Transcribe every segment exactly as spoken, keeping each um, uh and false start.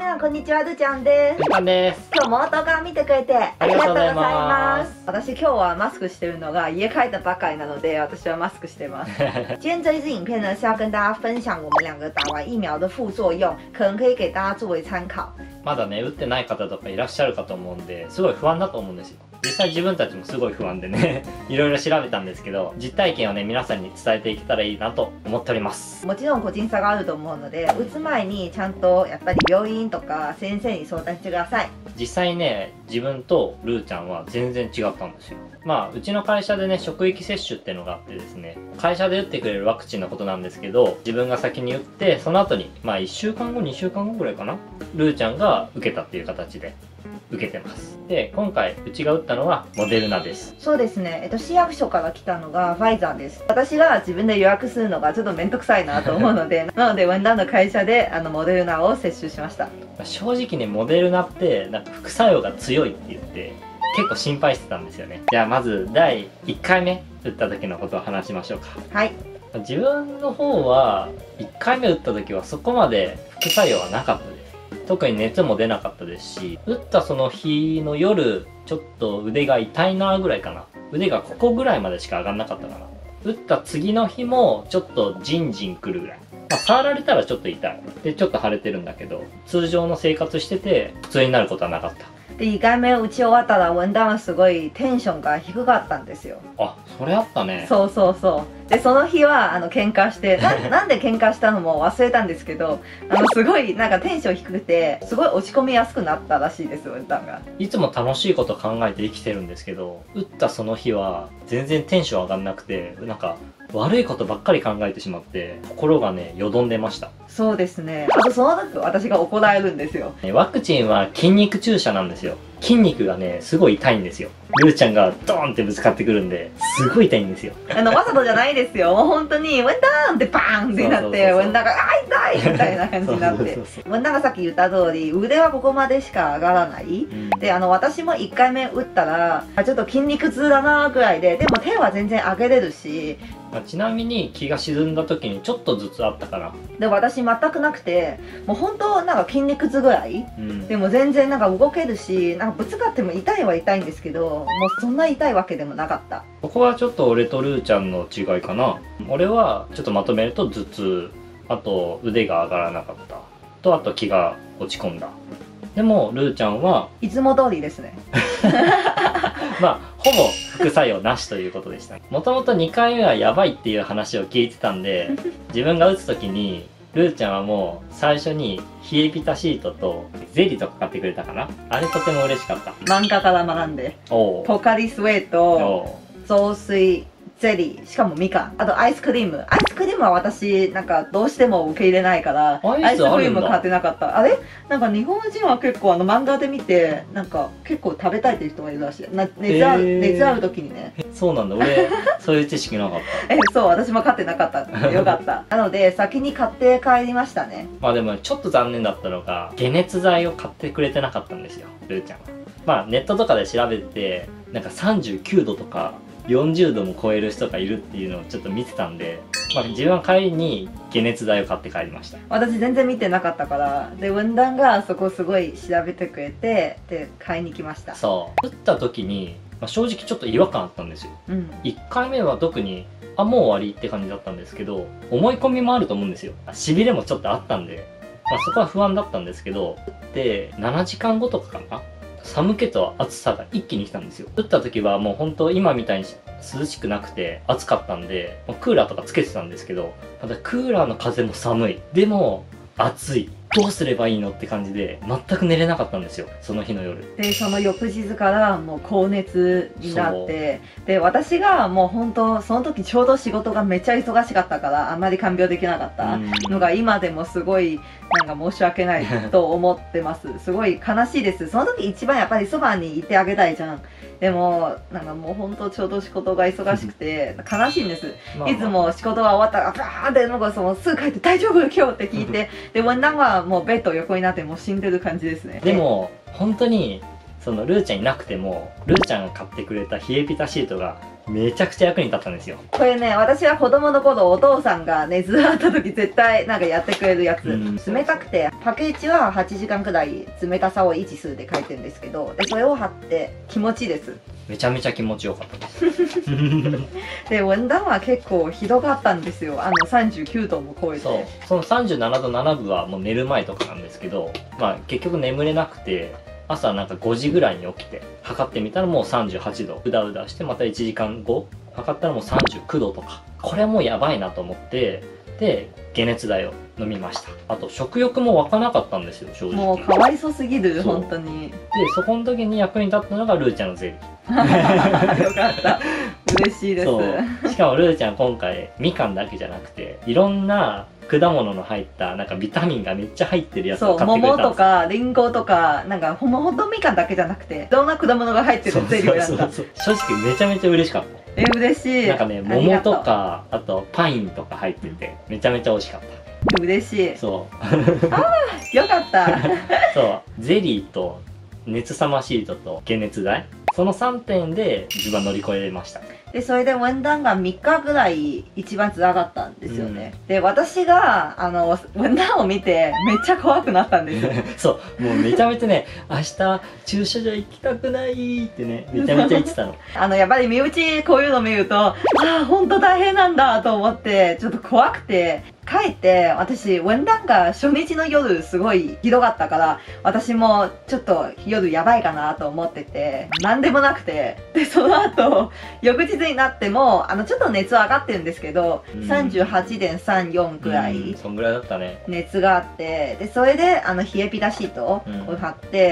さんこんにちは、るちゃんです。 るちゃんです。 今日も動画を見てくれてありがとうございます。私今日はマスクしてるのが家帰ったばかりなので、私はマスクしてます。今天这一支影片呢是要跟大家分享我们两个打完疫苗的副作用，可能可以给大家作为参考。 まだね打ってない方とかいらっしゃるかと思うんで、すごい不安だと思うんですよ。実際自分たちもすごい不安でねいろいろ調べたんですけど、実体験をね皆さんに伝えていけたらいいなと思っております。 もちろん個人差があると思うので、打つ前にちゃんとやっぱり病院とか先生に相談してください。 実際ね自分とルーちゃんは全然違ったんですよ。まあうちの会社でね職域接種っていうのがあってですね、会社で打ってくれるワクチンのことなんですけど、自分が先に打ってその後にまあいっしゅうかんごにしゅうかんごぐらいかな、ルーちゃんが受けたっていう形で受けてます。で今回うちが打ったのはモデルナです。 そうですね、えっと、市役所から来たのがファイザーです。私が自分で予約するのがちょっと面倒くさいなと思うのでなのでウェンダーの会社であのモデルナを接種しました。 正直ねモデルナってなんか副作用が強いって言って結構心配してたんですよね。じゃあまずだいいっかいめ打った時のことを話しましょうか。 はい。 自分の方はいっかいめ打った時はそこまで副作用はなかったです。特に熱も出なかったですし、打ったその日の夜ちょっと腕が痛いなぐらいかな。腕がここぐらいまでしか上がんなかったかな。打った次の日もちょっとジンジンくるぐらい。まあ、触られたらちょっと痛い。で、ちょっと腫れてるんだけど、通常の生活してて普通になることはなかった。 でいっかいめ打ち終わったらウェンダーはすごいテンションが低かったんですよ。 あ、それあったね。 そうそうそう。でその日はあの喧嘩してななんで喧嘩したのも忘れたんですけど、あのすごいなんかテンション低くてすごい落ち込みやすくなったらしいです、ウェンダーが。 いつも楽しいこと考えて生きてるんですけど、打ったその日は全然テンション上がんなくて、なんか悪いことばっかり考えてしまって心がねよどんでました。 そうですね。あとその時私が怒られるんですよ。 ワクチンは筋肉注射なんですよ。筋肉がねすごい痛いんですよ。ルーちゃんがドーンってぶつかってくるんですごい痛いんですよ。 あのわざとじゃないですよ。もう本当にウェンダーンってバーンってなって、ウェンダーがあ痛いみたいな感じになって、ウェンダーがさっき言った通り腕はここまでしか上がらない、うん、であの私もいっかいめ打ったらちょっと筋肉痛だなぐらいで、でも手は全然上げれるし、 まあ、ちなみに気が沈んだ時にちょっとずつあったから。 で私全くなくて、もう本当なんか筋肉痛ぐらい、うん、でも全然なんか動けるし、なんかぶつかっても痛いは痛いんですけど、もうそんな痛いわけでもなかった。 ここはちょっと俺とルーちゃんの違いかな。俺はちょっとまとめると頭痛、あと腕が上がらなかったと、あと気が落ち込んだ。でもルーちゃんはいつも通りですねまあほぼ副作用なしということでした。もともとにかいめはやばいっていう話を聞いてたんで自分が打つ時にルーちゃんはもう最初に冷えピタシートとゼリーとか買ってくれたかな。あれとても嬉しかった。 漫画から学んでポカリスエット、雑炊、ゼリー、しかもみかん、あとアイスクリーム。アイスクリームは私なんかどうしても受け入れないからアイスクリーム買ってなかった。あれなんか日本人は結構あの漫画で見てなんか結構食べたいっていう人がいるらしい。な熱ある、えー、熱ある時にね。 そうなんだ、俺そういう知識なかったえそう、私も買ってなかった。よかったなので先に買って帰りましたね。 まあでもちょっと残念だったのが解熱剤を買ってくれてなかったんですよ、ルーちゃんは。まあネットとかで調べてなんかさんじゅうきゅうどとかよんじゅうども超える人がいるっていうのをちょっと見てたんで、まあ、自分は帰りに解熱剤を買って帰りました。 私全然見てなかったから、でウェンダンがそこすごい調べてくれて、で買いに来ました。 そう打った時に、まあ、正直ちょっと違和感あったんですよ、うん、いっかいめは特にあもう終わりって感じだったんですけど、思い込みもあると思うんですよ。しびれもちょっとあったんで、まあ、そこは不安だったんですけど、打ってななじかんごとかかな、寒気と暑さが一気に来たんですよ。打った時はもう本当今みたいに涼しくなくて暑かったんで、クーラーとかつけてたんですけど、ただクーラーの風も寒い、でも暑い、どうすればいいのって感じで全く寝れなかったんですよ、その日の夜で。その翌日からもう高熱になって、で私がもう本当その時ちょうど仕事がめっちゃ忙しかったからあんまり看病できなかったのが今でもすごいなんか申し訳ないと思ってますすごい悲しいです。その時一番やっぱりそばにいてあげたいじゃん。でもなんかもう本当ちょうど仕事が忙しくて悲しいんです。いつも仕事が終わったらバーってなんかそのすぐ帰って大丈夫今日って聞いてでワンダンはもうベッド横になってもう死んでる感じですね。 でも本当にそのルーちゃんいなくてもルーちゃんが買ってくれた冷えピタシートがめちゃくちゃ役に立ったんですよ。 これね、私は子供の頃お父さんが熱あった時絶対なんかやってくれるやつ、うん、冷たくてパッケージははちじかんくらい冷たさを維持するって書いてるんですけど、でそれを貼って気持ちいいです。 めちゃめちゃ気持ちよかったですで温暖は結構ひどかったんですよ。あのさんじゅうきゅうども超えて、 そうそのさんじゅうななどななぶはもう寝る前とかなんですけど、まあ結局眠れなくて朝なんかごじぐらいに起きて測ってみたらもうさんじゅうはちど、うだうだしてまたいちじかんご測ったらもうさんじゅうきゅうどとか、これはもうやばいなと思って、で解熱剤を飲みました。あと食欲も湧かなかったんですよ、正直。 もうかわいそすぎる、本当に。でそこの時に役に立ったのがルーちゃんのゼリー。 よかった嬉しいです。 そうしかもルーちゃん今回みかんだけじゃなくていろんな果物の入ったなんかビタミンがめっちゃ入ってるやつを買ってくれたんです。そう、桃とかリンゴとかなんかほんほんとみかんだけじゃなくていろんな果物が入ってるゼリーをやった。 正直めちゃめちゃ嬉しかった。 え嬉しい。 なんかね桃とかあとパインとか入っててめちゃめちゃ美味しかった。 嬉しい。 そうああよかったそうゼリーと熱さまシートと解熱剤、そのさんてんで自分は乗り越えました。 でそれで温暖がみっかぐらい一番つらかったんですよね、うん、で私があの温暖を見てめっちゃ怖くなったんですよそうもうめちゃめちゃね明日駐車場行きたくないってねめちゃめちゃ言ってたのあのやっぱり身内こういうの見るとああ本当大変なんだと思ってちょっと怖くて、帰って私温暖が初日の夜すごいひどかったから私もちょっと夜やばいかなと思ってて何でもなくて、でその後翌日になってもあのちょっと熱上がってるんですけど、うん、さんじゅうはちてんさんよん くらい、うん、 そんぐらいだったね熱があって、でそれであの冷えピタシートを貼って、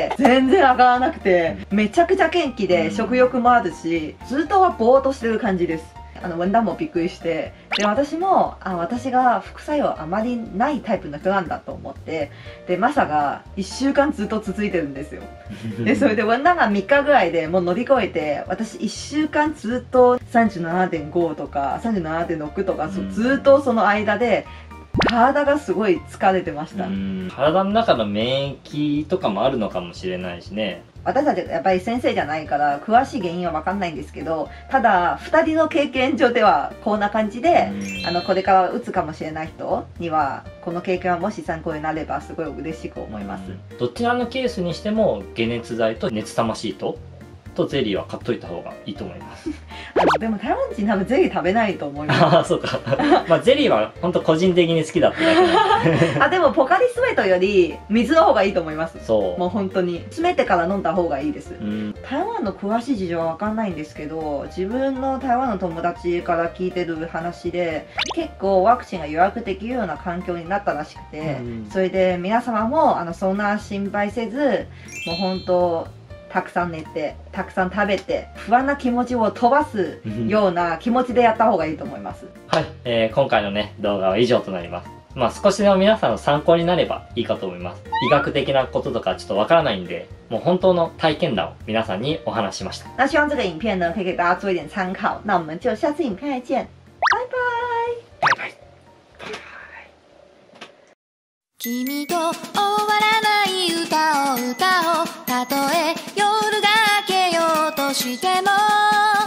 うん、全然上がらなくてめちゃくちゃ元気で食欲もあるしずっとはぼーっとしてる感じです。あの温暖もびっくりして、で私もあ私が副作用あまりないタイプの人なんだと思って、でまさかいっしゅうかんずっと続いてるんですよでそれで温暖がみっかぐらいでもう乗り越えて、私いっしゅうかんずっと さんじゅうななてんご とか さんじゅうななてんろく とか、うずっとその間で体がすごい疲れてました。 体の中の免疫とかもあるのかもしれないしね。 私たちやっぱり先生じゃないから詳しい原因は分かんないんですけど、ただふたりの経験上ではこんな感じで、あのこれから打つかもしれない人にはこの経験はもし参考になればすごい嬉しく思います。 どちらのケースにしても解熱剤と熱さまシートとゼリーは買っといた方がいいと思いますあのでも台湾人多分ゼリー食べないと思います。 ああそうかまあゼリーは本当個人的に好きだっただけあでもポカリスエットより水の方がいいと思います。 そうもう本当に詰めてから飲んだ方がいいです。うん、台湾の詳しい事情は分かんないんですけど、自分の台湾の友達から聞いてる話で結構ワクチンが予約できるような環境になったらしくて、うん、それで皆様もあのそんな心配せず、もう本当たくさん寝てたくさん食べて不安な気持ちを飛ばすような気持ちでやった方がいいと思いますはい、えー、今回のね動画は以上となります。まあ少しでも皆さんの参考になればいいかと思います。医学的なこととかちょっとわからないんで、もう本当の体験談を皆さんにお話ししました。 那希望这个影片呢可以给大家做一点参考。那我们就下次影片再见，拜拜。 拜拜。 君と終わらない歌を歌おう。たとえ夜が明けようとしても